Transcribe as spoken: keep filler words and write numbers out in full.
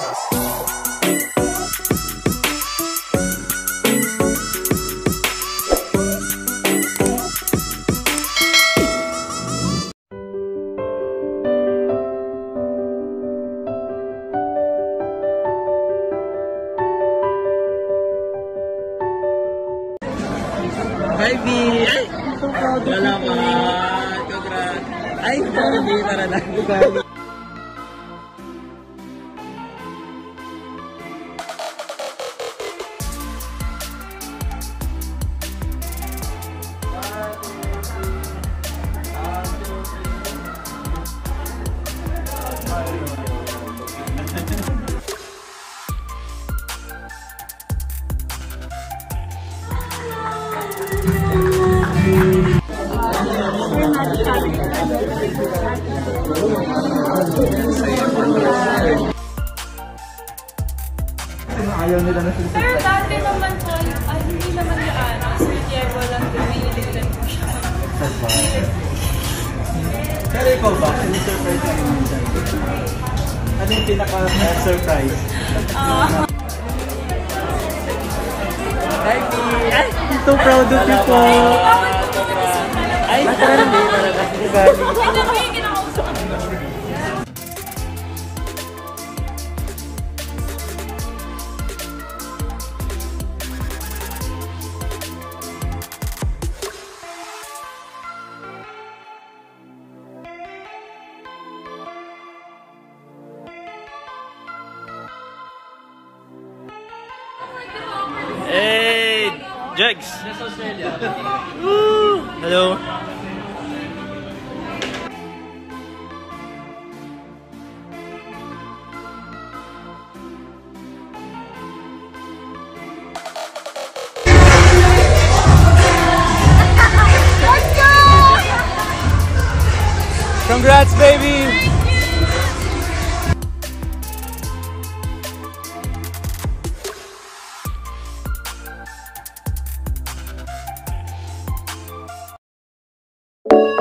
Barbie! Ay! Salamat! Congrats! Ay! Hindi, tara na. Ayaw nila na sila. Pero dati naman po, ay hindi naman yan. Si Diego lang pinilitan mo siya. Pero ikaw ba? Sini-surprise ka naman dyan? Ano yung pinaka-surprise? Ah. Ay, so proud of you po! Ay, tara na, tara na. Sige, Barbie. Ay, naku yung kinakausap ko. Hey! Jegs! Woo! Hello! Congrats, baby! You